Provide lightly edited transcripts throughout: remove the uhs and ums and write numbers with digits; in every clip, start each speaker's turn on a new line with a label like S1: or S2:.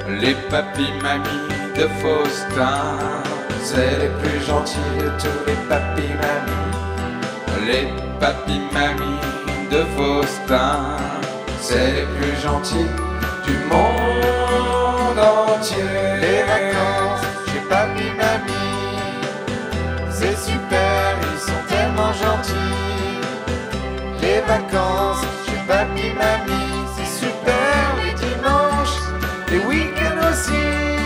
S1: Les papis mamies de Faustin, c'est les plus gentils de tous les papis mamies. Les papis mamies de Faustin, c'est les plus gentils du monde entier.
S2: Les vacances chez papy mamie, c'est super, ils sont tellement gentils. Les vacances chez papy mamie, c'est super, les dimanches, les week-ends aussi.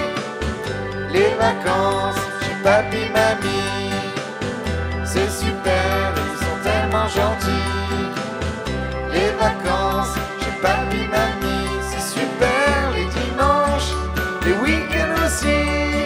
S2: Les vacances chez papy mamie, c'est super, ils sont tellement gentils. Les vacances chez papy mamie, c'est super, les dimanches, les week-ends aussi.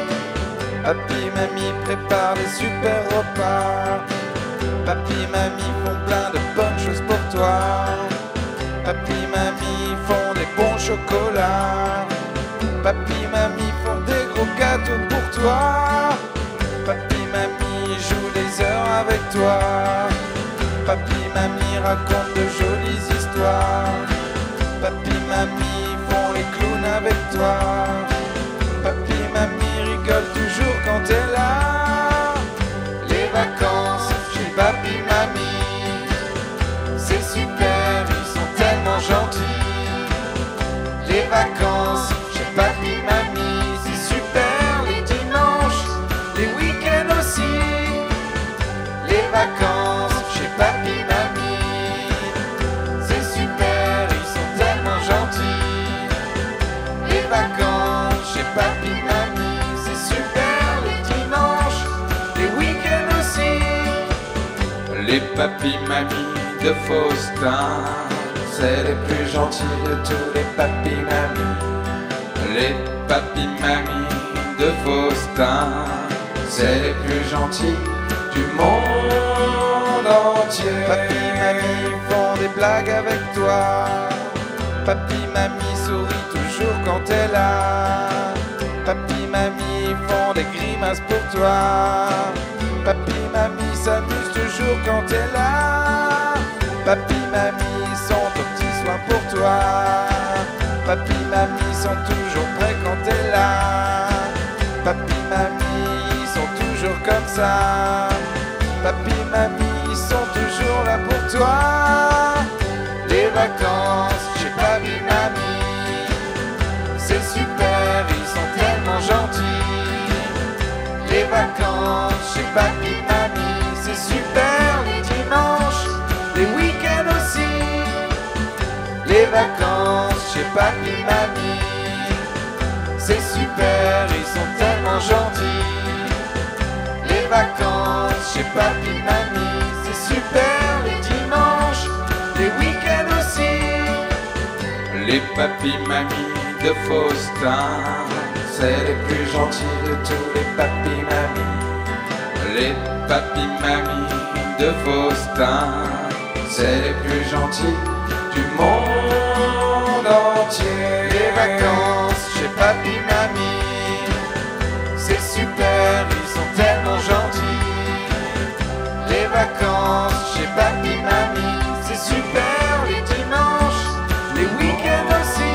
S2: Papy mamie prépare des super repas. Papy mamie font plein de bonnes choses pour toi. Papy mamie font des bons chocolats. Papy mamie font des gros gâteaux pour toi. Papy mamie joue des heures avec toi. Papy mamie raconte de jolies histoires. Papy mamie font les clowns avec toi. Papy mamie rigole toujours quand t'es là. Les vacances chez papy mamie, c'est super, ils sont tellement gentils. Les vacances chez papy mamie, c'est super, les dimanches, les week-ends aussi. Les vacances chez papy mamie, c'est super, ils sont tellement gentils. Les vacances chez papy mamie, c'est super, les dimanches, les week-ends aussi.
S1: Les papis mamies de Faustin, c'est les plus gentils de tous les papis mamies. Les papis mamies de Faustin, c'est les plus gentils du monde entier.
S2: Papy mamie font des blagues avec toi. Papy mamie sourit toujours quand t'es là. Papy mamie font des grimaces pour toi. Papy mamie s'amuse toujours quand t'es là. Papy mamie sont aux petits soins pour toi. Papy mamie sont toujours prêts quand t'es là. Papy mamie sont toujours comme ça. Papy mamie sont toujours là pour toi. Les vacances chez papy mamie, c'est super, ils sont tellement gentils. Les vacances chez papy mamie, c'est super, les dimanches, les week-ends aussi. Les vacances chez papy mamie, c'est super, ils sont tellement gentils. Les vacances chez papy mamie, c'est super, les dimanches, les week-ends aussi.
S1: Les papis mamies de Faustin, c'est les plus gentils de tous les papis mamies. Les papis mamies de Faustin, c'est les plus gentils du monde entier.
S2: Les vacances chez papy mamie, c'est super, ils sont tellement gentils. Les vacances chez papy mamie, c'est super, les dimanches, les week-ends aussi.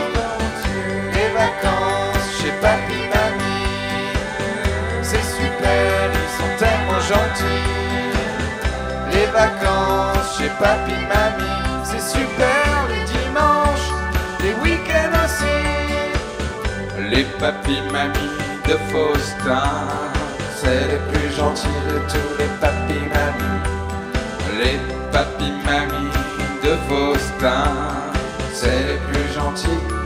S2: Les vacances chez papy mamie, c'est super, ils sont tellement gentils. Les vacances chez papy mamie, c'est super, les dimanches, les week-ends aussi.
S1: Les papis mamies de Faustin, c'est les plus gentils de tous les papis mamies. Les papis mamies de Faustin, c'est les plus gentils